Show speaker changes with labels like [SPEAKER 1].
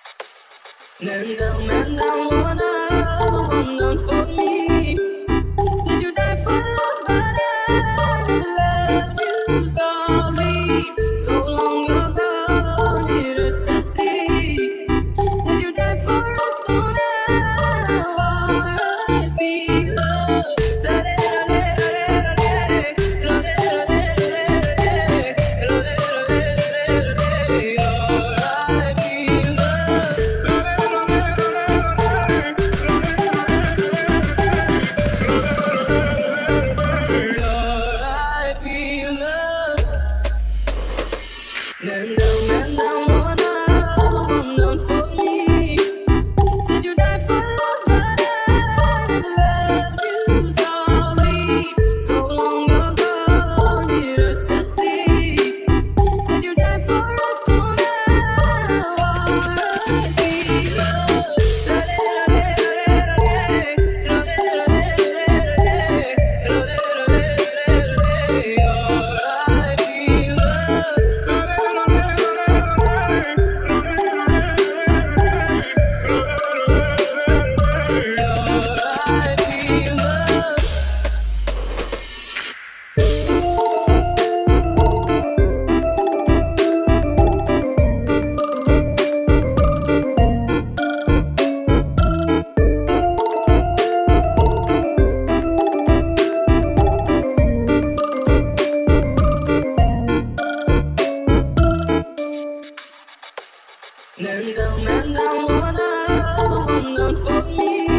[SPEAKER 1] Man down, wanna one done for me. Said you died for love, but I never loved you. Sorry, so long ago, did ecstasy. Said you died for us, so now R.I.P. love. Man down, one done for me. Said you died for love, but I never loved you. Sorry, so long ago, did ecstasy. Said you died for us, so now R.I.P. Man down, one done for me.